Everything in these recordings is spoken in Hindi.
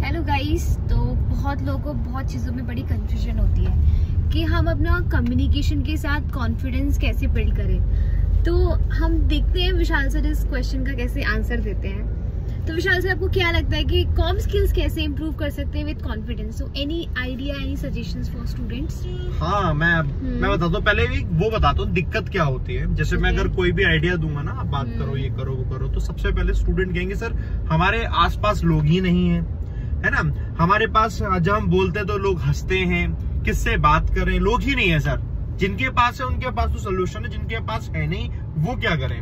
हेलो गाइस, तो बहुत लोगों को बहुत चीज़ों में बड़ी कंफ्यूजन होती है कि हम अपना कम्युनिकेशन के साथ कॉन्फिडेंस कैसे बिल्ड करें। तो हम देखते हैं विशाल सर इस क्वेश्चन का कैसे आंसर देते हैं। तो विशाल सर, आपको क्या लगता है कि कॉम स्किल्स कैसे इंप्रूव कर सकते हैं with confidence? So any idea, any suggestions for students? हाँ, मैं बताता हूँ। पहले भी वो बताता हूँ दिक्कत क्या होती है। जैसे मैं अगर कोई भी आइडिया दूंगा ना, आप बात करो, ये करो, वो करो, तो सबसे पहले स्टूडेंट कहेंगे सर हमारे आसपास लोग ही नहीं है ना। हमारे पास जब हम बोलते हैं तो लोग हंसते हैं, किससे बात करें, लोग ही नहीं है सर। जिनके पास है उनके पास तो सोल्यूशन है, जिनके पास है नहीं वो क्या करें।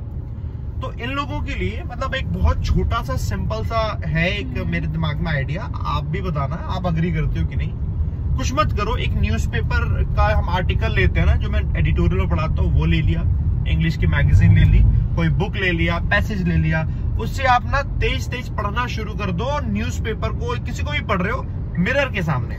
तो इन लोगों के लिए मतलब एक बहुत छोटा सा सिंपल सा है एक मेरे दिमाग में आइडिया, आप भी बताना आप अग्री करते हो कि नहीं। कुछ मत करो, एक न्यूज़पेपर का हम आर्टिकल लेते हैं ना, जो मैं एडिटोरियल में पढ़ाता हूँ, वो ले लिया, इंग्लिश की मैगजीन ले ली, कोई बुक ले लिया, पैसेज ले लिया, उससे आप ना तेज तेज पढ़ना शुरू कर दो। न्यूज़पेपर को किसी को भी पढ़ रहे हो मिरर के सामने,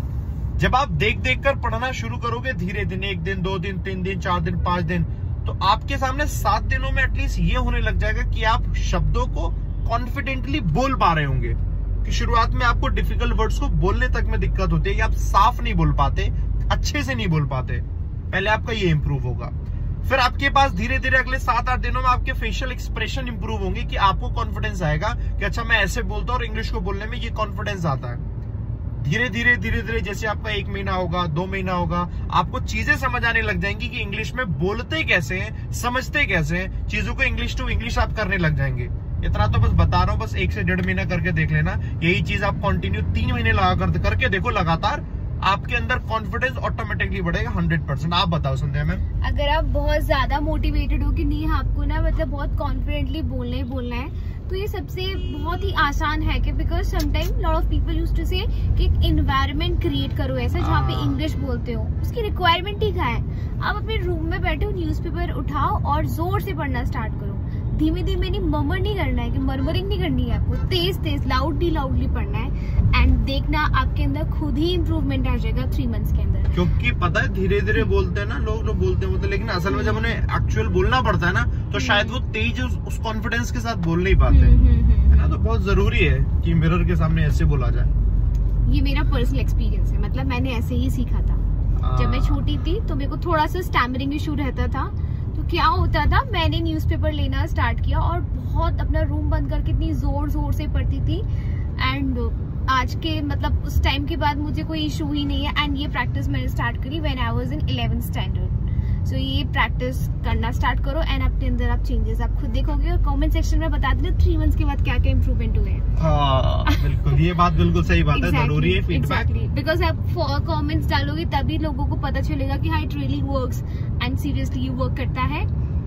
जब आप देख देख कर पढ़ना शुरू करोगे धीरे धीरे, 1 दिन 2 दिन 3 दिन 4 दिन 5 दिन, तो आपके सामने 7 दिनों में एटलीस्ट ये होने लग जाएगा कि आप शब्दों को कॉन्फिडेंटली बोल पा रहे होंगे। कि शुरुआत में आपको डिफिकल्ट वर्ड्स को बोलने तक में दिक्कत होती है, या आप साफ नहीं बोल पाते, अच्छे से नहीं बोल पाते, पहले आपका ये इंप्रूव होगा। फिर आपके पास धीरे धीरे अगले 7-8 दिनों में आपके फेशियल एक्सप्रेशन इंप्रूव होंगे कि आपको कॉन्फिडेंस आएगा कि अच्छा मैं ऐसे बोलता हूँ और इंग्लिश को बोलने में ये कॉन्फिडेंस आता है। धीरे धीरे जैसे आपका 1 महीना होगा, 2 महीना होगा, आपको चीजें समझ आने लग जाएंगी कि इंग्लिश में बोलते कैसे हैं, समझते कैसे हैं, चीजों को इंग्लिश टू इंग्लिश आप करने लग जाएंगे। इतना तो बस बता रहा हूँ, बस 1 से 1.5 महीना करके देख लेना। यही चीज आप कंटिन्यू 3 महीने लगा करके देखो लगातार, आपके अंदर कॉन्फिडेंस ऑटोमेटिकली बढ़ेगा 100%। आप बताओ संध्या मैम। अगर आप बहुत ज्यादा मोटिवेटेड हो कि नहीं आपको ना मतलब बहुत कॉन्फिडेंटली बोलना है, तो ये सबसे बहुत ही आसान है कि because sometime lot of people used to say कि एक एनवायरनमेंट क्रिएट करो ऐसा जहाँ पे इंग्लिश बोलते हो। उसकी रिक्वायरमेंट ही क्या है? आप अपने रूम में बैठे हो, न्यूज़पेपर उठाओ और जोर से पढ़ना स्टार्ट करो। धीमे धीमे नहीं, मर्मर नहीं करना है, कि मर्मरिंग नहीं करनी है आपको, तेज तेज लाउडली पढ़ना है। एंड देखना आपके अंदर खुद ही इम्प्रूवमेंट आ जाएगा 3 मंथ्स के अंदर। क्योंकि पता है धीरे धीरे बोलते हैं ना लोग बोलते हैं, लेकिन असल में जब उन्हें एक्चुअल बोलना पड़ता है ना, तो शायद वो तेज उस कॉन्फिडेंस के साथ बोल नहीं पाते है ना। तो बहुत जरूरी है कि मिरर के सामने ऐसे बोला जाए। ये मेरा पर्सनल एक्सपीरियंस है, मतलब मैंने ऐसे ही सीखा था। जब मैं छोटी थी तो मेरे को थोड़ा सा स्टैमरिंग इशू रहता था। तो क्या होता था, मैंने न्यूज़पेपर लेना स्टार्ट किया और बहुत अपना रूम बंद करके इतनी जोर से पढ़ती थी। एंड आज के मतलब उस टाइम के बाद मुझे कोई इशू ही नहीं है। एंड ये प्रैक्टिस मैंने स्टार्ट करी when I was in 11th standard. So ये प्रैक्टिस करना स्टार्ट करो एंड अपने अंदर आप चेंजेस आप खुद देखोगे। और कमेंट सेक्शन में बता देना 3 मंथ्स के बाद क्या क्या इम्प्रूवमेंट हुए हैं। हाँ, बिल्कुल, ये बात बिल्कुल सही बात है, जरूरी है फीडबैक। बिकॉज आप कमेंट्स डालोगे तभी लोगों को पता चलेगा कि हाँ it really works and seriously ये वर्क करता है।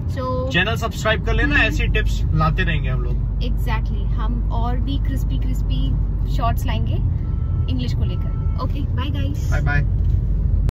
सो चैनल सब्सक्राइब कर लेना, ऐसी टिप्स लाते रहेंगे हम लोग। एग्जैक्टली, हम और भी क्रिस्पी शॉर्ट्स लाएंगे इंग्लिश को लेकर। Okay, bye guys. Bye bye.